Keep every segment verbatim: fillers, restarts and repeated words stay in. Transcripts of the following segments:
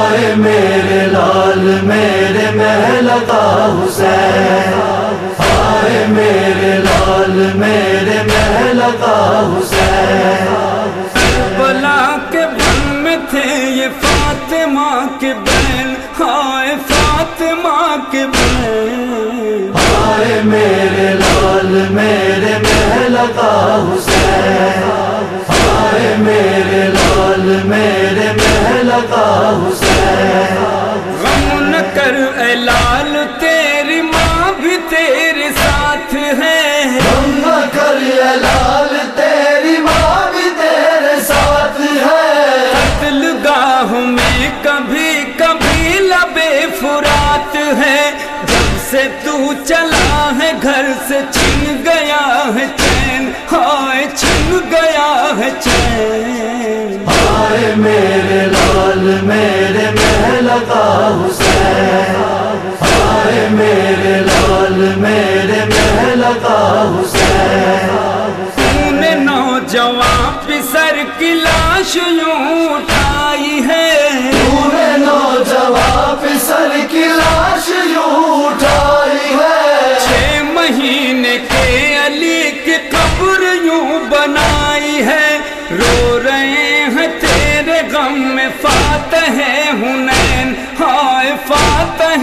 آئے میرے لال میرے محل کا حسین، آئے میرے لال میرے محل کا حسین۔ کربلا کے بن میں تھے یہ فاطمہ کے بہن، ہائے فاطمہ کے بہن۔ آئے میرے لال میرے محل کا حسین، آئے میرے لال میرے محل کا حسین۔ غم نہ کر اے لال تیری ماں بھی تیرے ساتھ ہے، غم نہ کر اے لال تیری ماں بھی تیرے ساتھ ہے۔ قتل گاہ میں کبھی کبھی لبے فرات ہے، جب سے تو چلا ہے گھر سے چھن گیا ہے چین، ہائے چھن گیا ہے چین۔ آئے میرے لال میرے محل کا حسین، آئے میرے لال میرے محل کا حسین۔ تو نے نوجوان پسر کی لاش یوں اٹھائی ہے، تو نے نوجوان پسر کی لاش یوں اٹھائی ہے۔ چھ مہینے کے علی کی قبر یوں بنائی ہے، رو رہے ہیں تیرے غم میں فاتح حنین، ہائے فاتح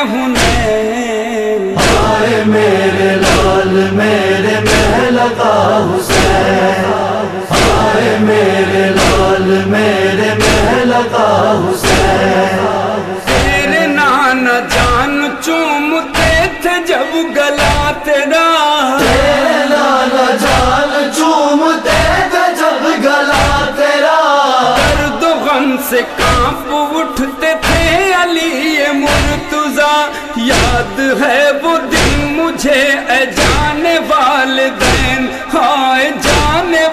حنین۔ آئے میرے لال میرے محل کا حسین، آئے میرے لال میرے محل کا حسین۔ تیرے نانا جان چومتے تھے جب گلا تیرا، تیرے نانا جان چومتے تھے جب گلا تیرا۔ درد و غم سے کانپ اٹھتے تھے علی مرتضیٰ، یاد ہے وہ دن مجھے اے جانے والدین، ہائے جانے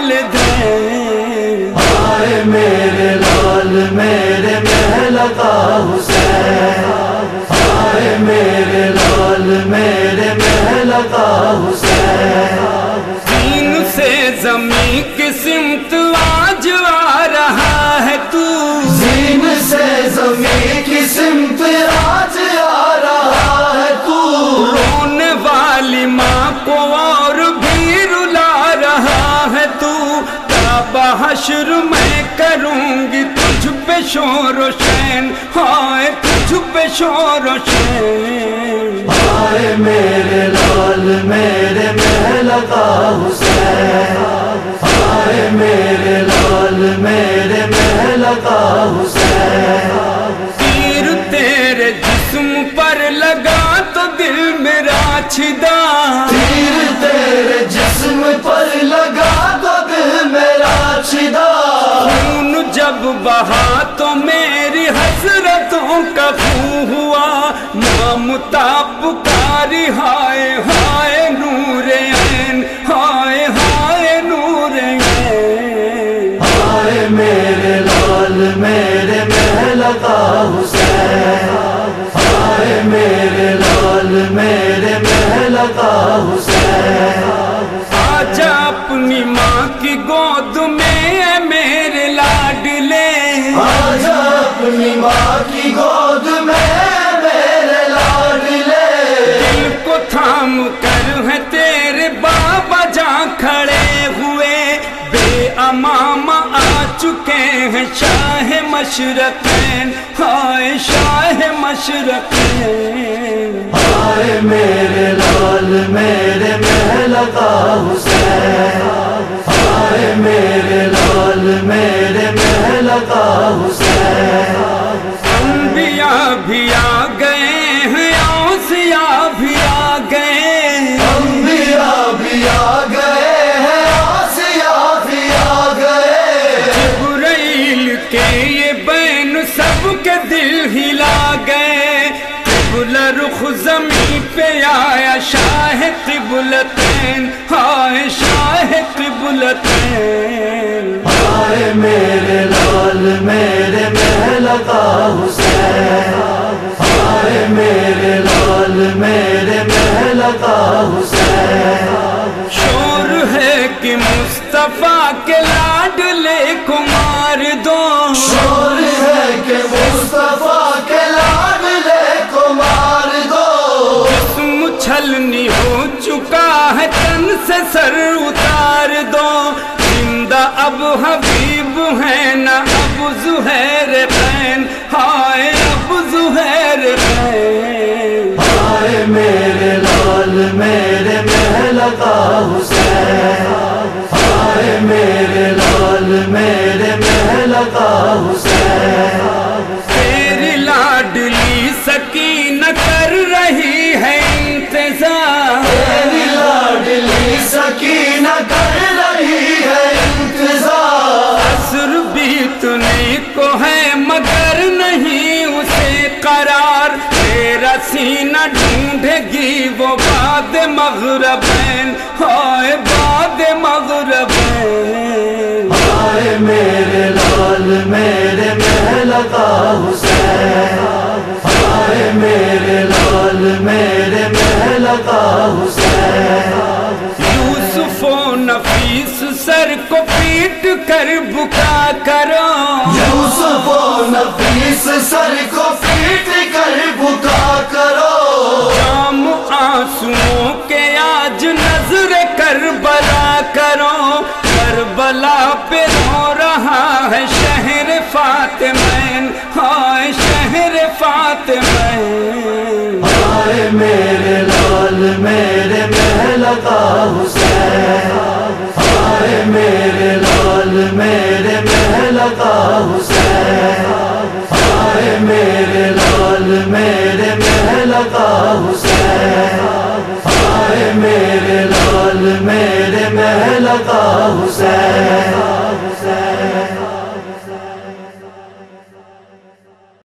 والدین۔ آئے میرے لال میرے محل کا حسین، آئے میرے لال میرے محل کا حسین۔ دین سے زمین کی سمت آج آ رہا ہے تو، زین سے زمین کی سمت آج آ رہا ہے تو۔ رونے والی ماں کو اور بھی رلا رہا ہے تو، کعبہ حشر میں کروں گی تجھ پہ شور و شین، ہائے تجھ پہ شور و شین۔ آئے میرے لال میرے محل کا حسین، آئے میرے لال میرے محل کا حسین۔ تیر تیرے جسم پر لگا تو دل میرا چھدا، تیر تیرے جسم پر لگا تو دل میرا چھدا۔ خون جب بہا تو میری حسرتوں کا خون ہوا، مامتا پکاری ہائے ہائے نور عین، ہائے ہائے نور عین۔ آئے میرے لال میرے محل کا حسین، آئے میرے لال میرے محل کا حسین۔ آجا اپنی ماں کی گود میں اے میرے لاڈلے، آجا اپنی ماں کی گود میں میرے لاڈلے۔ دل کو تھام کر ہے تیرے بابا جاں کھڑے ہوئے، بے امام آ چکے ہیں شاہ مشرقین، ہائے شاہ مشرقین۔ آئے میرے لال میرے محل کا حسین، آئے میرے لال میرے محل کا حسین۔ انبیاء بھی آ گئے ہیں، اوصیاء بھی آ گئے، انبیاء بھی آ گئے ہیں، اوصیاء بھی آ گئے۔ جبرائیل کے یہ بین سب کے دل ہلا گئے، قبلہ رخ زمین پہ آیا شاہ قبلتین، ہائے شاہ قبلتین۔ آئے میرے لال میرے محل کا حسین، آئے میرے لال میرے محل کا حسین۔ شور ہے کہ مصطفیٰ کے لاڈلے کو مار دو، شور ہے کہ سے سر اتار دو، زندہ اب حبیب ہے نہ اب زہیر خین، ہائے اب زہیر خین۔ ہائے میرے لال میرے محل کا حسین، ہائے میرے لال میرے محل کا حسین۔ تیری لاڈلی سکینہ کر رہی ہے انتظار، تیری لاڈلی سکینہ کر رہی ہے انتظار۔ عصر بیتنے کو ہے مگر نہیں اسے قرار، تیرا سینہ ڈھونڈے گی وہ بعد مغربین، ہائے بعد مغربین۔ ہائے میرے لال میرے محل کا حسین، ہائے میرے لال میرے محل کا حسین۔ یوسف و نفیس سر کو پیٹ کر بکا کرو، یوسف و نفیس سر کو پیٹ کر بکا کرو۔ جام آنسوؤں کے آج نظر کربلا کرو، کربلا پہ رو رہا ہے شہر فاطمین، ہائے شہر فاطمین۔ ہائے میرے لال میرے محل کا حسین، ہائے میرے لال میرے محل کا حسین، ہائے میرے لال میرے محل کا حسین، ہائے میرے لال میرے محل کا حسین۔